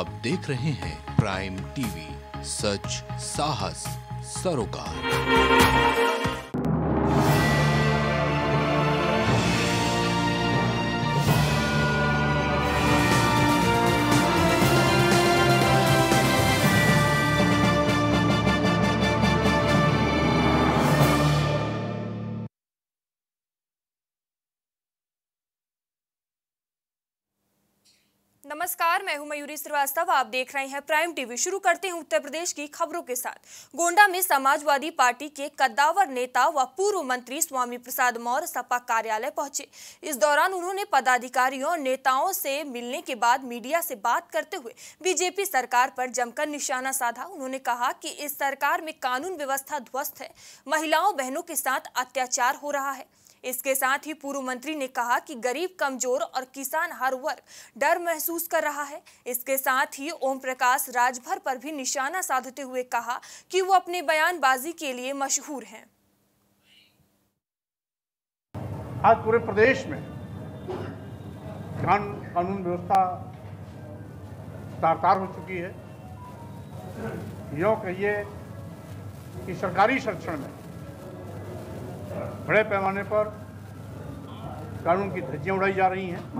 आप देख रहे हैं प्राइम टीवी, सच साहस सरोकार। नमस्कार, मैं हूं मयूरी श्रीवास्तव। आप देख रहे हैं प्राइम टीवी। शुरू करते हैं उत्तर प्रदेश की खबरों के साथ। गोंडा में समाजवादी पार्टी के कद्दावर नेता व पूर्व मंत्री स्वामी प्रसाद मौर्य सपा कार्यालय पहुंचे। इस दौरान उन्होंने पदाधिकारियों और नेताओं से मिलने के बाद मीडिया से बात करते हुए बीजेपी सरकार पर जमकर निशाना साधा। उन्होंने कहा कि इस सरकार में कानून व्यवस्था ध्वस्त है, महिलाओं बहनों के साथ अत्याचार हो रहा है। इसके साथ ही पूर्व मंत्री ने कहा कि गरीब, कमजोर और किसान हर वर्ग डर महसूस कर रहा है। इसके साथ ही ओम प्रकाश राजभर पर भी निशाना साधते हुए कहा कि वो अपने बयानबाजी के लिए मशहूर हैं। आज पूरे प्रदेश में कानून व्यवस्था तार-तार हो चुकी है। यूँ कहिए कि सरकारी संरक्षण में बड़े पैमाने पर कानून की धज्जियां उड़ाई जा रही हैं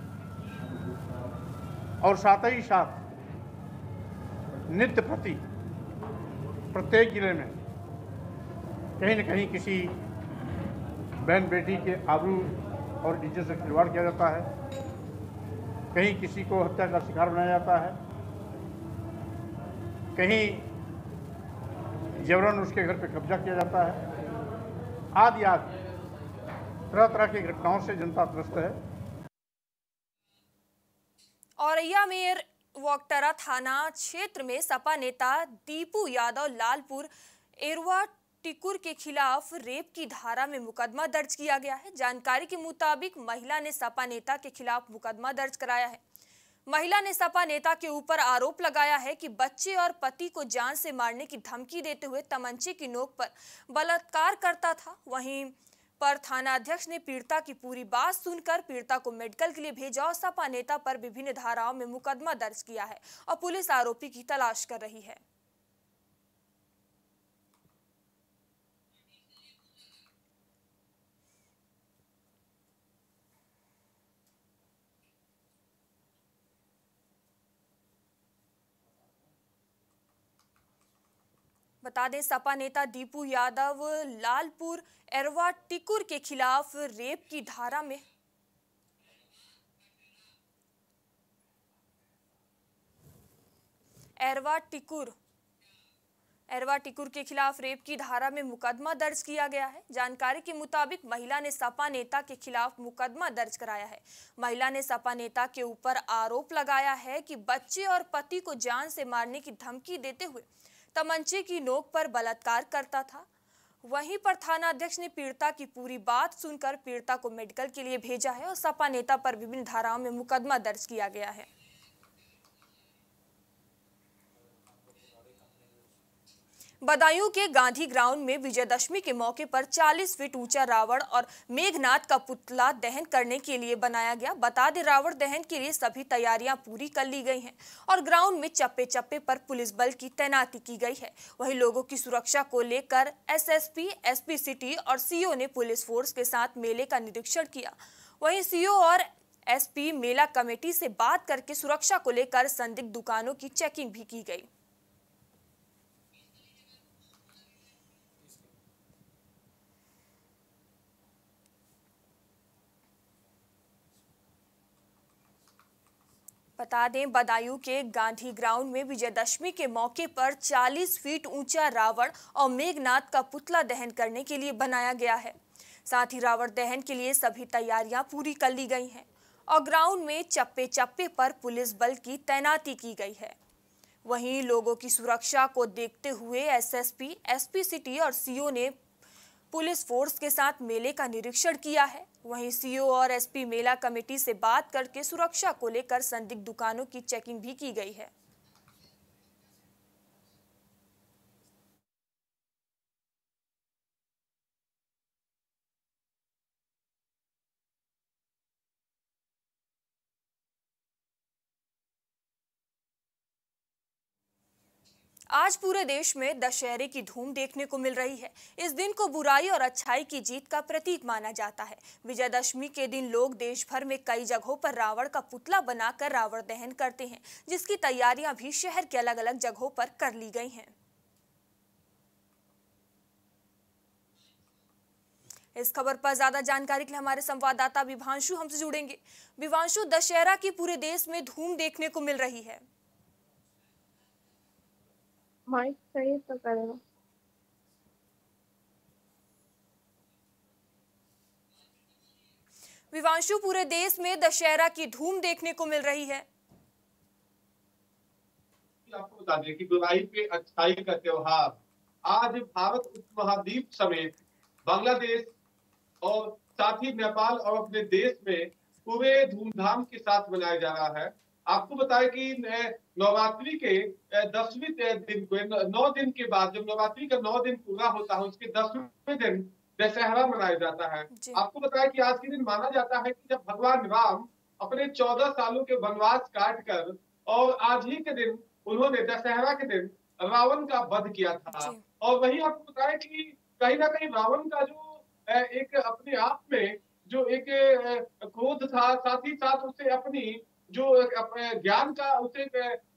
और साथ ही साथ नित्य प्रति प्रत्येक जिले में कहीं न कहीं किसी बहन बेटी के आबरू और इज्जत से खिलवाड़ किया जाता है, कहीं किसी को हत्या का शिकार बनाया जाता है, कहीं जबरन उसके घर पर कब्जा किया जाता है। आदि तरह तरह की घटनाओं से जनता त्रस्त है। औरैया में वोक्टरा थाना क्षेत्र में सपा नेता दीपू यादव लालपुर एरवा टिकुर के खिलाफ रेप की धारा में मुकदमा दर्ज किया गया है। जानकारी के मुताबिक महिला ने सपा नेता के खिलाफ मुकदमा दर्ज कराया है। महिला ने सपा नेता के ऊपर आरोप लगाया है कि बच्चे और पति को जान से मारने की धमकी देते हुए तमंचे की नोक पर बलात्कार करता था। वहीं पर थाना अध्यक्ष ने पीड़िता की पूरी बात सुनकर पीड़िता को मेडिकल के लिए भेजा और सपा नेता पर विभिन्न धाराओं में मुकदमा दर्ज किया है और पुलिस आरोपी की तलाश कर रही है। बता दें, सपा नेता दीपू यादव लालपुर एरवा टिकुर के खिलाफ रेप की धारा में एरवा टिकुर के खिलाफ रेप की धारा में मुकदमा दर्ज किया गया है। जानकारी के मुताबिक महिला ने सपा नेता के खिलाफ मुकदमा दर्ज कराया है। महिला ने सपा नेता के ऊपर आरोप लगाया है कि बच्चे और पति को जान से मारने की धमकी देते हुए तमंचे की नोक पर बलात्कार करता था। वहीं पर थाना अध्यक्ष ने पीड़िता की पूरी बात सुनकर पीड़िता को मेडिकल के लिए भेजा है और सपा नेता पर विभिन्न धाराओं में मुकदमा दर्ज किया गया है। बदायूं के गांधी ग्राउंड में विजयदशमी के मौके पर 40 फीट ऊंचा रावण और मेघनाथ का पुतला दहन करने के लिए बनाया गया। बता दें, रावण दहन के लिए सभी तैयारियां पूरी कर ली गई हैं और ग्राउंड में चप्पे चप्पे पर पुलिस बल की तैनाती की गई है। वहीं लोगों की सुरक्षा को लेकर एसएसपी, एसपी सिटी और सीओ ने पुलिस फोर्स के साथ मेले का निरीक्षण किया। वहीं सीओ और एसपी मेला कमेटी से बात करके सुरक्षा को लेकर संदिग्ध दुकानों की चेकिंग भी की गई। बता दें, बदायूं के गांधी ग्राउंड में विजयदशमी के मौके पर 40 फीट ऊंचा रावण और मेघनाथ का पुतला दहन करने के लिए बनाया गया है। साथ ही रावण दहन के लिए सभी तैयारियां पूरी कर ली गई हैं और ग्राउंड में चप्पे चप्पे पर पुलिस बल की तैनाती की गई है। वहीं लोगों की सुरक्षा को देखते हुए एसएसपी, एसपी सिटी और सीओ ने पुलिस फोर्स के साथ मेले का निरीक्षण किया है। वहीं सीओ और एसपी मेला कमेटी से बात करके सुरक्षा को लेकर संदिग्ध दुकानों की चेकिंग भी की गई है। आज पूरे देश में दशहरे की धूम देखने को मिल रही है। इस दिन को बुराई और अच्छाई की जीत का प्रतीक माना जाता है। विजयदशमी के दिन लोग देश भर में कई जगहों पर रावण का पुतला बनाकर रावण दहन करते हैं, जिसकी तैयारियां भी शहर के अलग अलग जगहों पर कर ली गई हैं। इस खबर पर ज्यादा जानकारी के लिए हमारे संवाददाता विभांशु हमसे जुड़ेंगे। विभांशु, दशहरा की पूरे देश में धूम देखने को मिल रही है। माइक सही तो करेगा। विभांशु, पूरे देश में दशहरा की धूम देखने को मिल रही है। आपको बता दें कि बुराई पे अच्छाई का त्योहार आज भारत उपमहाद्वीप समेत बांग्लादेश और साथ ही नेपाल और अपने देश में पूरे धूमधाम के साथ मनाया जा रहा है। आपको बताएं कि नवरात्रि के 10वें दिन को 9 दिन के बाद जब नवरात्रि का 9 दिन पूरा होता है, उसके 10वें दिन दशहरा मनाया जाता है। आपको बताया कि आज के दिन माना जाता है कि जब भगवान राम अपने 14 सालों के वनवास काट कर और आज ही के दिन उन्होंने दशहरा के दिन रावण का वध किया था। और वही आपको बताया कि कहीं ना कहीं रावण का जो एक अपने आप में जो एक क्रोध था, साथ ही साथ उसे अपनी जो ज्ञान का उसे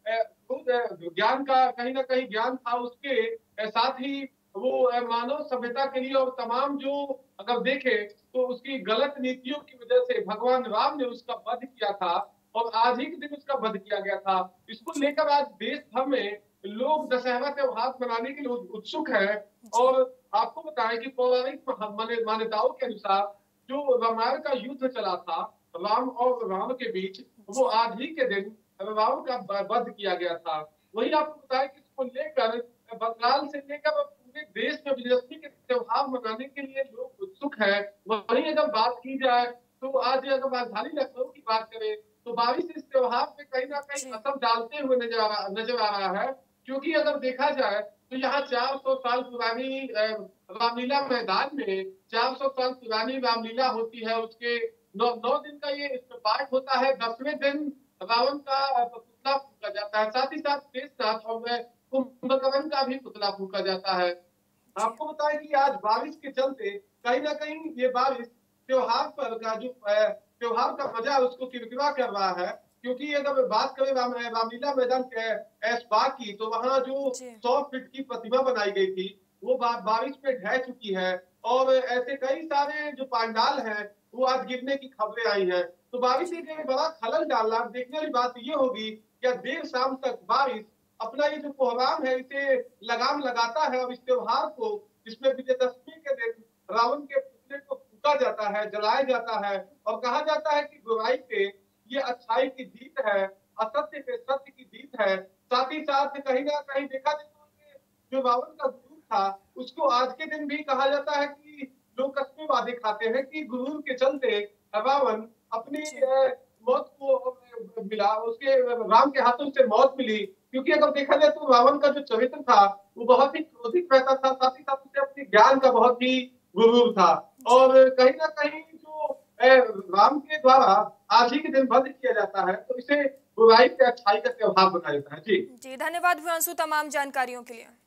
ज्ञान का कहीं ना कहीं ज्ञान था, उसके साथ ही वो मानव सभ्यता के लिए और तमाम जो अगर देखे तो उसकी गलत नीतियों की वजह से भगवान राम ने उसका वध किया था और आज ही के दिन उसका वध किया गया था। इसको लेकर आज देश भर में लोग दशहरा त्योहार मनाने के लिए उत्सुक हैं। और आपको बताएं कि पौराणिक मान्यताओं के अनुसार जो रामायण का युद्ध चला था राम और रावण के बीच, वो आज ही के दिन रावण का वध किया गया था। वही आपको बताया कि इसको लेकर बंगाल से लेकर पूरे देश में विजयदशमी के त्योहार मनाने के लिए लोग उत्सुक हैं। वही अगर बात की जाए तो आज अगर राजधानी लखनऊ की बात करें तो बारिश इस त्योहार पे कहीं ना कहीं असर डालते हुए नजर आ रहा है, क्योंकि अगर देखा जाए तो यहाँ 400 साल पुरानी रामलीला मैदान में 400 साल पुरानी रामलीला होती है। उसके 9 दिन का ये इसमें पाठ होता है। 10वें दिन रावण का पुतला फूका जाता है, साथ ही साथ शेषनाग और कुंभकर्ण का भी पुतला फूका जाता है। आपको बताएं कि आज बारिश के चलते कहीं ना कहीं ये बारिश त्योहार पर का जो त्योहार का मजा उसको किरकिरा कर रहा है, क्योंकि अगर बात करें रामलीला मैदान के ऐशबाग की तो वहाँ जो 100 फीट की प्रतिमा बनाई गई थी वो बारिश में ढह चुकी है और ऐसे कई सारे जो पंडाल हैं वो आज गिरने की खबरें आई हैं। तो बारिश एक बड़ा खलल डालना। देखने वाली बात ये होगी कि देर शाम तक बारिश अपना ये जो कोहराम है इसे लगाम लगाता है और इस त्योहार को जिसमें विजयदशमी के दिन रावण के पुतले को फूका जाता है, जलाया जाता है और कहा जाता है कि बुराई पे ये अच्छाई की जीत है, असत्य पे सत्य की जीत है। साथ ही साथ कहीं ना कहीं देखा जाए तो जो रावण का गुरूर था उसको आज के दिन भी कहा जाता है कि लोग कसमे वादे खाते हैं कि गुरूर के चलते रावण अपनी मौत को मिला, उसके राम के हाथों से मौत मिली। क्योंकि अगर देखा जाए तो रावण का जो चरित्र था वो बहुत ही क्रोधित रहता था, साथ ही साथ उसे अपने ज्ञान का बहुत ही गुरूर था। और कहीं ना कहीं जो राम के द्वारा आज ही के दिन वध किया जाता है तो इसे बुराई पे अच्छाई का त्योहार बनाया जाता है। जी धन्यवाद विभांशु तमाम जानकारियों के लिए।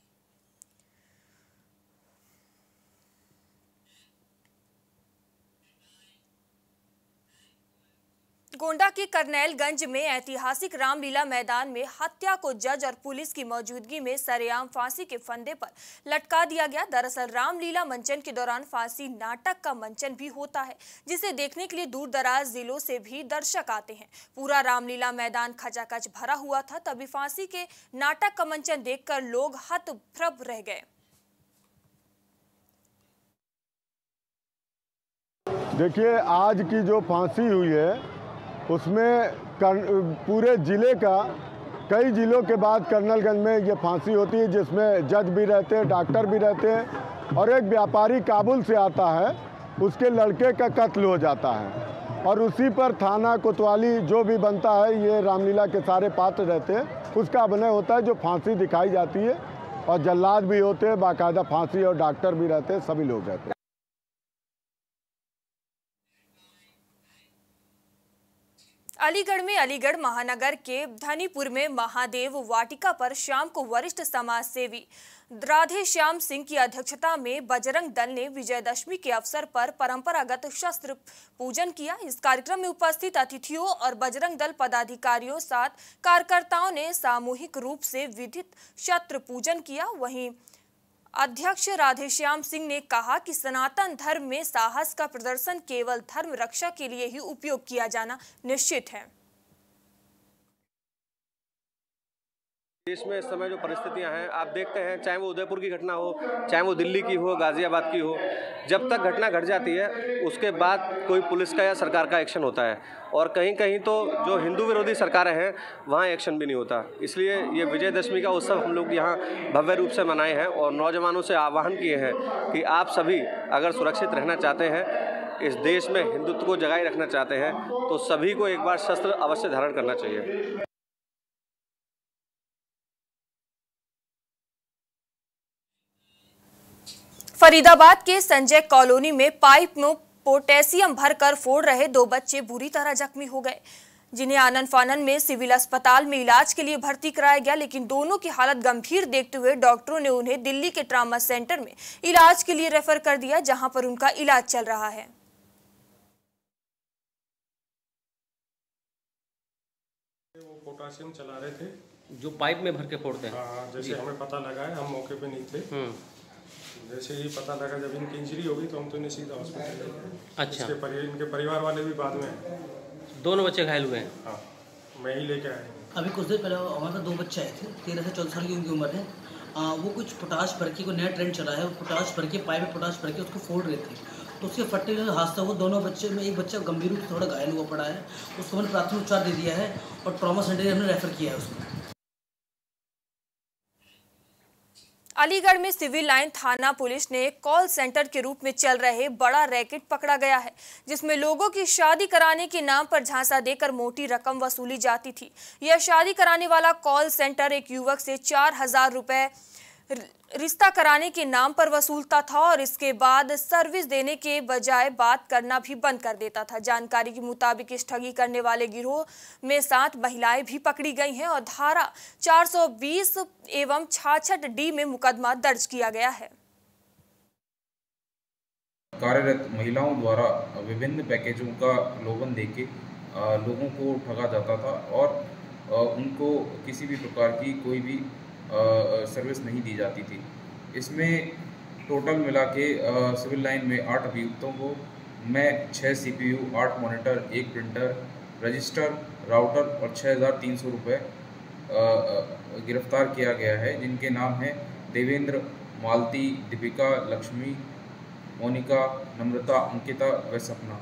गोंडा के करनैलगंज में ऐतिहासिक रामलीला मैदान में हत्या को जज और पुलिस की मौजूदगी में सरेआम फांसी के फंदे पर लटका दिया गया। दरअसल रामलीला मंचन के दौरान फांसी नाटक का मंचन भी होता है, जिसे देखने के लिए दूर दराज जिलों से भी दर्शक आते हैं। पूरा रामलीला मैदान खचाखच भरा हुआ था, तभी फांसी के नाटक का मंचन देखकर लोग हतप्रभ रह गए। देखिए, आज की जो फांसी हुई है उसमें पूरे ज़िले का कई ज़िलों के बाद करनैलगंज में ये फांसी होती है, जिसमें जज भी रहते हैं, डॉक्टर भी रहते हैं और एक व्यापारी काबुल से आता है, उसके लड़के का कत्ल हो जाता है और उसी पर थाना कोतवाली जो भी बनता है, ये रामलीला के सारे पात्र रहते हैं, उसका अभिनय होता है जो फांसी दिखाई जाती है और जल्लाद भी होते हैं, बाकायदा फांसी और डॉक्टर भी रहते हैं, सभी लोग रहते हैं। अलीगढ़ में अलीगढ़ महानगर के धनीपुर में महादेव वाटिका पर शाम को वरिष्ठ समाज सेवी राधे श्याम सिंह की अध्यक्षता में बजरंग दल ने विजयदशमी के अवसर पर परंपरागत शस्त्र पूजन किया। इस कार्यक्रम में उपस्थित अतिथियों और बजरंग दल पदाधिकारियों साथ कार्यकर्ताओं ने सामूहिक रूप से विधित शस्त्र पूजन किया। वहीं अध्यक्ष राधेश्याम सिंह ने कहा कि सनातन धर्म में साहस का प्रदर्शन केवल धर्म रक्षा के लिए ही उपयोग किया जाना निश्चित है। देश में इस समय जो परिस्थितियां हैं आप देखते हैं, चाहे वो उदयपुर की घटना हो, चाहे वो दिल्ली की हो, गाजियाबाद की हो, जब तक घटना घट जाती है उसके बाद कोई पुलिस का या सरकार का एक्शन होता है और कहीं कहीं तो जो हिंदू विरोधी सरकारें हैं वहाँ एक्शन भी नहीं होता। इसलिए ये विजयदशमी का उत्सव हम लोग यहाँ भव्य रूप से मनाए हैं और नौजवानों से आह्वान किए हैं कि आप सभी अगर सुरक्षित रहना चाहते हैं, इस देश में हिंदुत्व को जगाए रखना चाहते हैं, तो सभी को एक बार शस्त्र अवश्य धारण करना चाहिए। फरीदाबाद के संजय कॉलोनी में पाइप में पोटेशियम भरकर फोड़ रहे 2 बच्चे बुरी तरह जख्मी हो गए, जिन्हें आनन फानन में सिविल अस्पताल में इलाज के लिए भर्ती कराया गया, लेकिन दोनों की हालत गंभीर देखते हुए डॉक्टरों ने उन्हें दिल्ली के ट्रामा सेंटर में इलाज के लिए रेफर कर दिया, जहां पर उनका इलाज चल रहा है। वो पोटाशियम चला रहे थे जो पाइप में भर के फोड़ते हैं। हाँ, जैसे हमें पता लगा है, हम मौके पे नहीं थे। जैसे ही पता लगा जब इनकी इंजरी होगी तो हम तो इन्हें सीधा हॉस्पिटल ले गए। अच्छा। इनके परिवार वाले भी बाद में। दोनों बच्चे घायल हुए हैं? हाँ, मैं ही लेके आया। अभी कुछ देर पहले हमारे पास 2 बच्चे आए थे, 13 से 14 साल की उनकी उम्र है। वो कुछ पोटाश भर के, कोई नया ट्रेंड चला है, पोटाश भर के पाइप में पोटाश भर के उसको फोड़ रहे थे, तो उसके फटने के हादसा हुआ। दोनों बच्चे में एक बच्चा गंभीर रूप से थोड़ा घायल हुआ पड़ा है, उसको मैंने प्राथमिक उपचार दे दिया है और ट्रॉमा सेंटर हमने रेफर किया है उसको। अलीगढ़ में सिविल लाइन थाना पुलिस ने कॉल सेंटर के रूप में चल रहे बड़ा रैकेट पकड़ा गया है, जिसमें लोगों की शादी कराने के नाम पर झांसा देकर मोटी रकम वसूली जाती थी। यह शादी कराने वाला कॉल सेंटर एक युवक से 4000 रुपए रिश्ता कराने के नाम पर वसूलता था और इसके बाद सर्विस देने के बजाय बात करना भी बंद कर देता था। जानकारी के मुताबिक इस ठगी करने वाले गिरोह में 7 महिलाएं भी पकड़ी गई हैं और धारा 420 एवं 66 डी में मुकदमा दर्ज किया गया है। कार्यरत महिलाओं द्वारा विभिन्न पैकेजों का लोभन देके लोगों को ठगा जाता था और उनको किसी भी प्रकार की कोई भी सर्विस नहीं दी जाती थी। इसमें टोटल मिला के सिविल लाइन में 8 अभियुक्तों को मैं 6 CPU, 8 monitor, 1 printer, register, router और 6300 रुपये गिरफ्तार किया गया है, जिनके नाम हैं देवेंद्र, मालती, दीपिका, लक्ष्मी, मोनिका, नम्रता, अंकिता व सपना।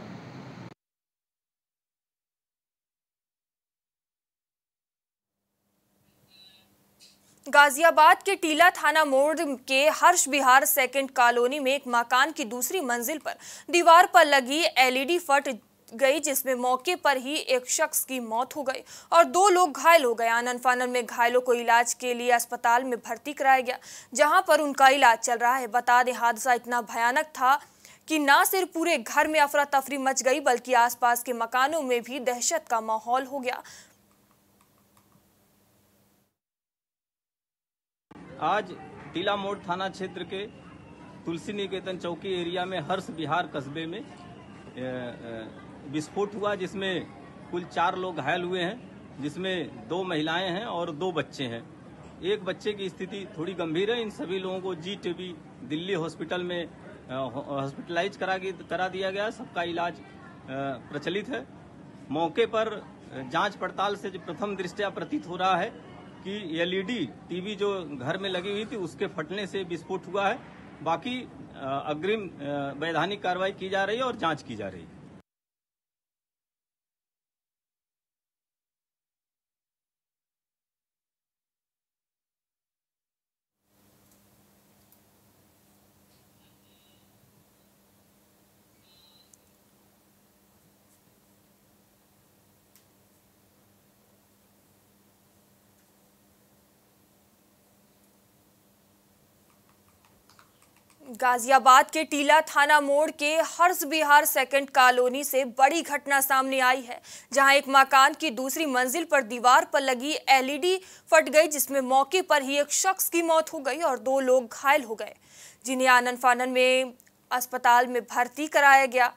गाजियाबाद के टीला थाना मोड़ के हर्ष विहार सेकंड कॉलोनी में एक मकान की दूसरी मंजिल पर दीवार पर लगी LED फट गई, जिसमें मौके पर ही एक शख्स की मौत हो गई और 2 लोग घायल हो गए। आनन फानन में घायलों को इलाज के लिए अस्पताल में भर्ती कराया गया, जहां पर उनका इलाज चल रहा है। बता दें, हादसा इतना भयानक था कि न सिर्फ पूरे घर में अफरा तफरी मच गई, बल्कि आसपास के मकानों में भी दहशत का माहौल हो गया। आज टीला मोड़ थाना क्षेत्र के तुलसी निकेतन चौकी एरिया में हर्ष विहार कस्बे में विस्फोट हुआ, जिसमें कुल 4 लोग घायल हुए हैं, जिसमें 2 महिलाएं हैं और 2 बच्चे हैं। एक बच्चे की स्थिति थोड़ी गंभीर है। इन सभी लोगों को GTB दिल्ली हॉस्पिटल में हॉस्पिटलाइज करा दिया गया। सबका इलाज प्रचलित है। मौके पर जांच पड़ताल से जो प्रथम दृष्टया प्रतीत हो रहा है कि LED टीवी जो घर में लगी हुई थी उसके फटने से विस्फोट हुआ है। बाकी अग्रिम वैधानिक कार्रवाई की जा रही है और जांच की जा रही है। गाजियाबाद के टीला थाना मोड़ के हर्ष विहार सेकंड कॉलोनी से बड़ी घटना सामने आई है, जहां एक मकान की दूसरी मंजिल पर दीवार पर लगी एलईडी फट गई, जिसमें मौके पर ही एक शख्स की मौत हो गई और 2 लोग घायल हो गए, जिन्हें आनन फानन में अस्पताल में भर्ती कराया गया।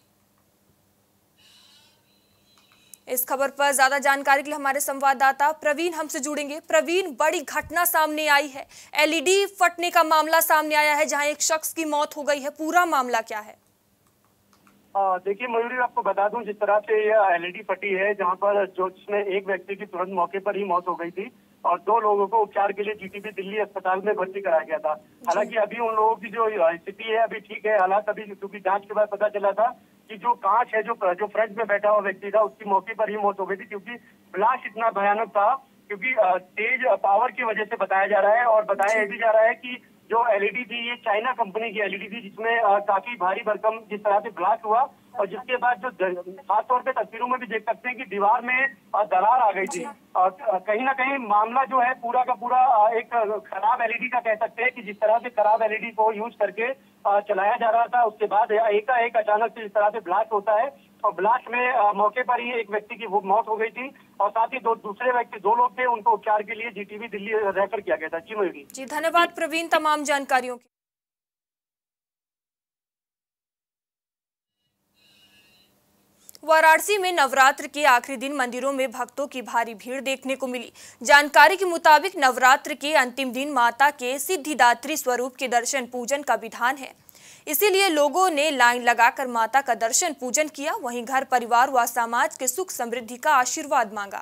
इस खबर पर ज्यादा जानकारी के लिए हमारे संवाददाता प्रवीण हमसे जुड़ेंगे। प्रवीण, बड़ी घटना सामने आई है, एलईडी फटने का मामला सामने आया है, जहां एक शख्स की मौत हो गई है, पूरा मामला क्या है? देखिए मयूरी, आपको बता दूं जिस तरह से यह एलईडी फटी है, जहां पर जिसमें एक व्यक्ति की तुरंत मौके पर ही मौत हो गई थी और 2 लोगों को उपचार के लिए जीटीबी दिल्ली अस्पताल में भर्ती कराया गया था। हालांकि अभी उन लोगों की जो स्थिति है अभी ठीक है। हालात अभी क्योंकि जांच के बाद पता चला था कि जो कांच है, जो फ्रंट में बैठा हुआ व्यक्ति था, उसकी मौके पर ही मौत हो गई थी, क्योंकि ब्लास्ट इतना भयानक था, क्योंकि तेज पावर की वजह से बताया जा रहा है। और बताया भी जा रहा है कि जो एलईडी थी ये चाइना कंपनी की एलईडी थी, जिसमें काफी भारी भरकम जिस तरह से ब्लास्ट हुआ और जिसके बाद जो खास तौर पे तस्वीरों में भी देख सकते हैं कि दीवार में दरार आ गई थी। कहीं ना कहीं मामला जो है पूरा का पूरा एक खराब एलईडी का कह सकते हैं कि जिस तरह से खराब एलईडी को यूज करके चलाया जा रहा था, उसके बाद एकाएक अचानक से इस तरह से ब्लास्ट होता है और ब्लास्ट में मौके पर ही एक व्यक्ति की मौत हो गई थी और साथ ही दूसरे व्यक्ति 2 लोग थे, उनको उपचार के लिए जीटीबी दिल्ली रेफर किया गया था। जी मयूरी। जी धन्यवाद प्रवीण तमाम जानकारियों के। वाराणसी में नवरात्र के आखिरी दिन मंदिरों में भक्तों की भारी भीड़ देखने को मिली। जानकारी के मुताबिक नवरात्र के अंतिम दिन माता के सिद्धिदात्री स्वरूप के दर्शन पूजन का विधान है, इसीलिए लोगों ने लाइन लगाकर माता का दर्शन पूजन किया। वहीं घर परिवार व समाज के सुख समृद्धि का आशीर्वाद मांगा।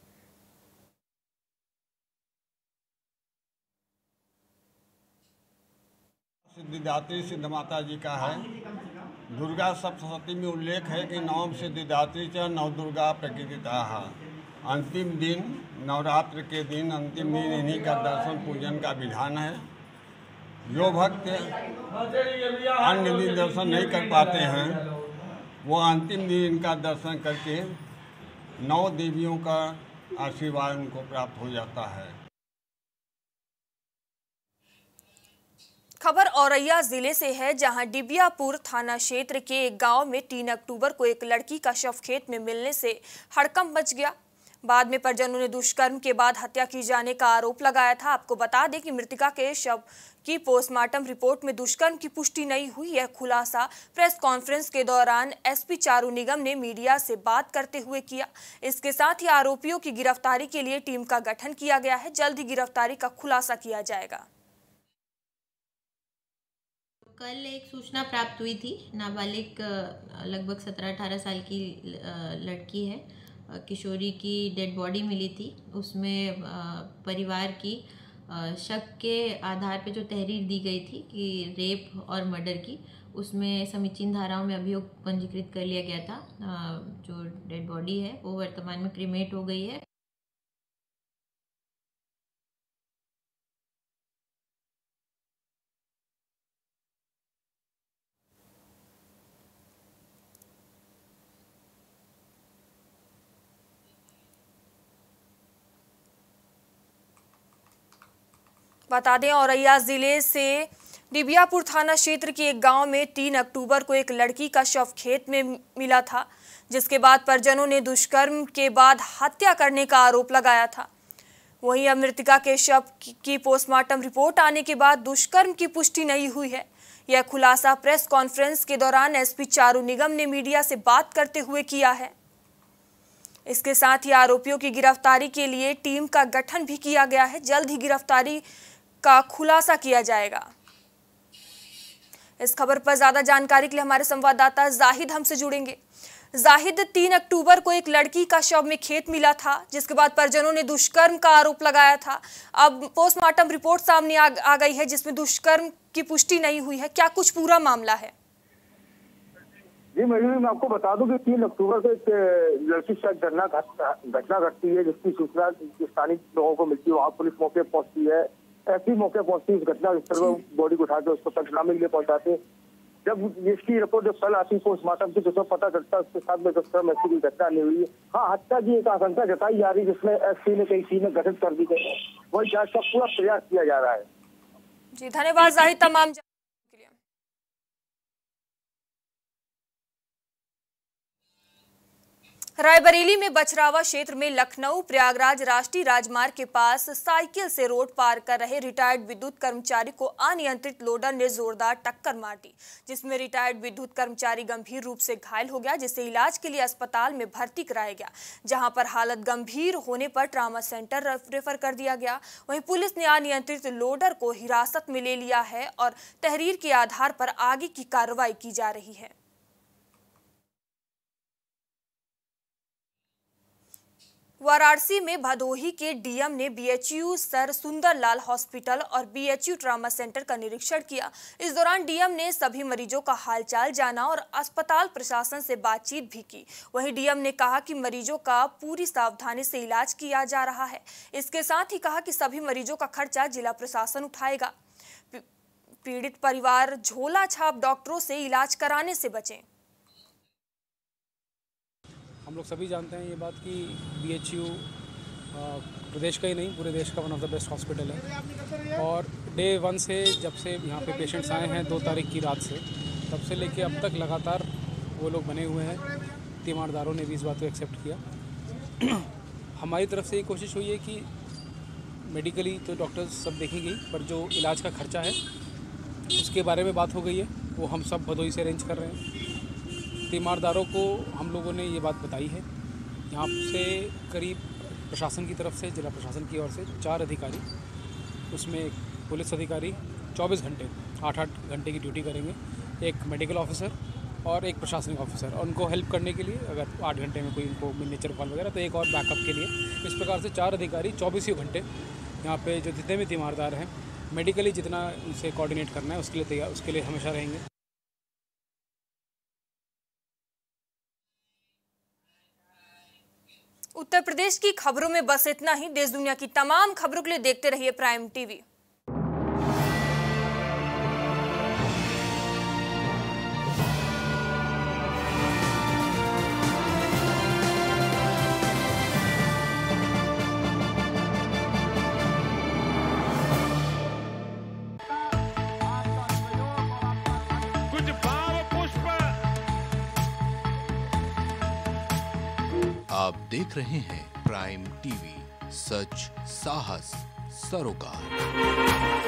सिद्धिदात्री सिद्ध माता जी का है। दुर्गा सप्तशती में उल्लेख है कि नवम सिद्धिदात्री च नव दुर्गा प्रकृतिता। अंतिम दिन नवरात्र के दिन अंतिम दिन इन्हीं का दर्शन पूजन का विधान है। जो भक्त अन्य दिन दर्शन नहीं कर पाते हैं वो अंतिम दिन इनका दर्शन करके 9 देवियों का आशीर्वाद उनको प्राप्त हो जाता है। खबर औरैया जिले से है, जहां डिबियापुर थाना क्षेत्र के एक गांव में 3 अक्टूबर को एक लड़की का शव खेत में मिलने से हड़कंप मच गया। बाद में परिजनों ने दुष्कर्म के बाद हत्या की जाने का आरोप लगाया था। आपको बता दें कि मृतका के शव की पोस्टमार्टम रिपोर्ट में दुष्कर्म की पुष्टि नहीं हुई। यह खुलासा प्रेस कॉन्फ्रेंस के दौरान एसपी चारू निगम ने मीडिया से बात करते हुए किया। इसके साथ ही आरोपियों की गिरफ्तारी के लिए टीम का गठन किया गया है। जल्द ही गिरफ्तारी का खुलासा किया जाएगा। कल एक सूचना प्राप्त हुई थी, नाबालिग लगभग 17-18 साल की लड़की है, किशोरी की डेड बॉडी मिली थी। उसमें परिवार की शक के आधार पे जो तहरीर दी गई थी कि रेप और मर्डर की, उसमें समीचीन धाराओं में अभियोग पंजीकृत कर लिया गया था। जो डेड बॉडी है वो वर्तमान में क्रीमेट हो गई है। बता दें औरैया जिले से डिबियापुर थाना क्षेत्र के एक गांव में 3 अक्टूबर को एक लड़की का शव खेत में मिला था, जिसके बाद परिजनों ने दुष्कर्म के बाद हत्या करने का आरोप लगाया था। वहीं अब मृतका के शव की पोस्टमार्टम रिपोर्ट आने के बाद दुष्कर्म की पुष्टि नहीं हुई है। यह खुलासा प्रेस कॉन्फ्रेंस के दौरान एसपी चारू निगम ने मीडिया से बात करते हुए किया है। इसके साथ ही आरोपियों की गिरफ्तारी के लिए टीम का गठन भी किया गया है। जल्द ही गिरफ्तारी का खुलासा किया जाएगा। इस खबर पर ज्यादा जानकारी के लिए हमारे संवाददाता जाहिद हमसे जुड़ेंगे। जाहिद, 3 अक्टूबर को एक लड़की का शव में खेत मिला था, जिसके बाद परिजनों ने दुष्कर्म का आरोप लगाया था। अब पोस्टमार्टम रिपोर्ट सामने आ गई है, जिसमें दुष्कर्म की पुष्टि नहीं हुई है। क्या कुछ पूरा मामला है? जी मयूरी, मैं आपको बता दूं कि 3 अक्टूबर को एक लड़की के साथ घटना घटती है, जिसकी सूचना स्थानीय लोगों को मिलती है। वहाँ पुलिस मौके पहुंचती है, ऐसी मौके पहुंचती है, इस घटना स्थल पर बॉडी को उठाकर उसको पंचनामे के लिए पहुंचाते हैं। जब इसकी रिपोर्ट जब कल आती है पोस्टमार्टम की, तो पता चलता है उसके साथ में दुष्कर्म ऐसी कोई घटना नहीं हुई है। हाँ, हत्या की एक आशंका जताई जा रही है, जिसमें एसपी ने कई टीमें गठित कर दी गई है। वही जांच का पूरा प्रयास किया जा रहा है। जी धन्यवाद जाहिद तमाम। रायबरेली में बछरावा क्षेत्र में लखनऊ प्रयागराज राष्ट्रीय राजमार्ग के पास साइकिल से रोड पार कर रहे रिटायर्ड विद्युत कर्मचारी को अनियंत्रित लोडर ने जोरदार टक्कर मार दी, जिसमें रिटायर्ड विद्युत कर्मचारी गंभीर रूप से घायल हो गया, जिसे इलाज के लिए अस्पताल में भर्ती कराया गया, जहां पर हालत गंभीर होने पर ट्रामा सेंटर रेफर कर दिया गया। वहीं पुलिस ने अनियंत्रित लोडर को हिरासत में ले लिया है और तहरीर के आधार पर आगे की कार्रवाई की जा रही है। वाराणसी में भदोही के डीएम ने बीएचयू सर सुंदरलाल हॉस्पिटल और बीएचयू ट्रामा सेंटर का निरीक्षण किया। इस दौरान डीएम ने सभी मरीजों का हालचाल जाना और अस्पताल प्रशासन से बातचीत भी की। वहीं डीएम ने कहा कि मरीजों का पूरी सावधानी से इलाज किया जा रहा है। इसके साथ ही कहा कि सभी मरीजों का खर्चा जिला प्रशासन उठाएगा। पीड़ित परिवार झोला छाप डॉक्टरों से इलाज कराने से बचें। हम लोग सभी जानते हैं ये बात कि बीएचयू प्रदेश का ही नहीं पूरे देश का one of the best hospital है और डे 1 से जब से यहाँ पे पेशेंट्स आए हैं 2 तारीख की रात से तब से लेके अब तक लगातार वो लोग बने हुए हैं। तीमारदारों ने भी इस बात को एक्सेप्ट किया। हमारी तरफ से ये कोशिश हुई है कि मेडिकली तो डॉक्टर्स सब देखेंगे, पर जो इलाज का खर्चा है उसके बारे में बात हो गई है, वो हम सब भदोही से अरेंज कर रहे हैं। तीमारदारों को हम लोगों ने ये बात बताई है। यहाँ से करीब प्रशासन की तरफ से, जिला प्रशासन की ओर से 4 अधिकारी, उसमें एक पुलिस अधिकारी 24 घंटे 8-8 घंटे की ड्यूटी करेंगे, एक मेडिकल ऑफिसर और एक प्रशासनिक ऑफिसर, और उनको हेल्प करने के लिए अगर 8 घंटे में कोई उनको मिनीचर कॉल वगैरह तो एक और बैकअप के लिए। इस प्रकार से 4 अधिकारी 24 घंटे यहाँ पे जो जितने भी तीमारदार हैं मेडिकली जितना उनसे कोऑर्डिनेट करना है उसके लिए तैयार, उसके लिए हमेशा रहेंगे। उत्तर प्रदेश की खबरों में बस इतना ही। देश दुनिया की तमाम खबरों के लिए देखते रहिए प्राइम टीवी। कुछ भाव पुष्प। आप देख रहे हैं प्राइम टीवी, सच साहस सरोकार।